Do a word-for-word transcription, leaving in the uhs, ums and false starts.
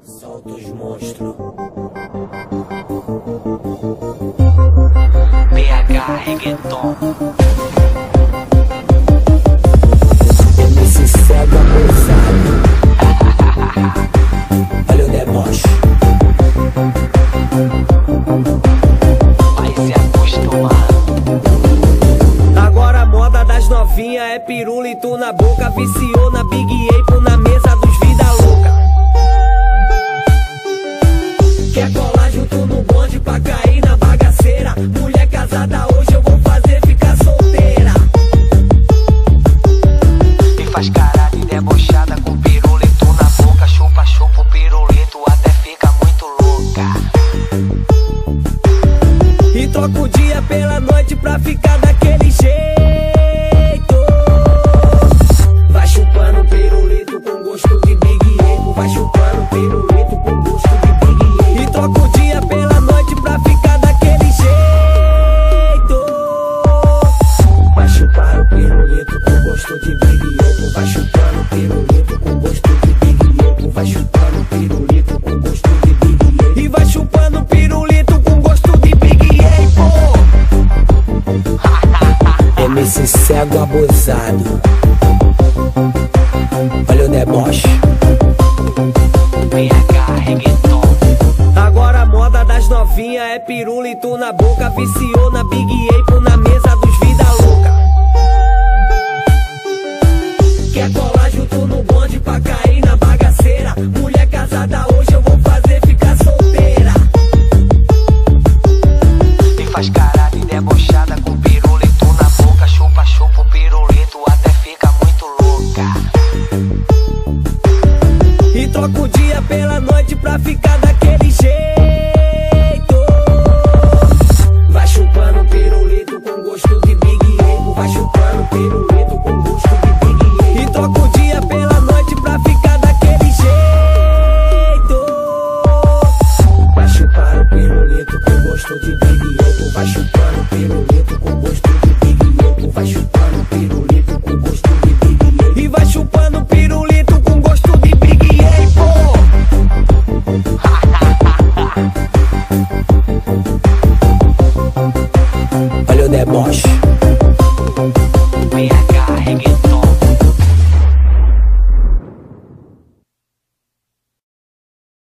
Solta os monstros. B H Reggaeton. M C cego abusado. Olha o deboche. Vai se acostumar. Agora a moda das novinha é pirulito na boca. Viciou na Big Apple, na mesa dos vida louca. Quer colar junto no bonde pra cair na bagaceira. Mulher casada hoje eu vou fazer ficar solteira. E faz cara de debochada com pirulito na boca. Chupa, chupa o pirulito até fica muito louca. E troca o dia pela noite pra ficar daquele jeito. Vai chupando pirulito com gosto de Big Apple. Vai chupando pirulito com gosto de Big Apple. E troca o dia pela noite pra ficar daquele jeito. Vai chupando pirulito com gosto de Big Apple. Vai chupando pirulito com gosto de Big Apple. Vai chupando pirulito com gosto de Big Apple. E vai chupando pirulito com gosto de Big Apple. M C cego abusado. Olha o deboche. B H Reggaeton. Agora a moda das novinha é pirulito na boca. Viciou na Big Apple, na mesa dos vida louca. Quer colar junto no bonde pra cair na bagaceira. Mulher casada hoje eu vou fazer ficar solteira. E faz cara de debochada com pirulito na boca. Chupa, chupa o pirulito até fica muito louca. E troca o dia pela noite pra ficar daquele jeito. Vai chupando pirulito com gosto de Big Apple. Vai chupando pirulito com gosto de Big Apple. E troca o dia pela noite pra ficar daquele jeito. Vai chupando pirulito com gosto de Big Apple. Vai chupando pirulito com gosto de Big Apple. Vai chupando pirulito com gosto de Big Apple. E vai chupando pirulito com gosto de Big Apple. Olha o deboche.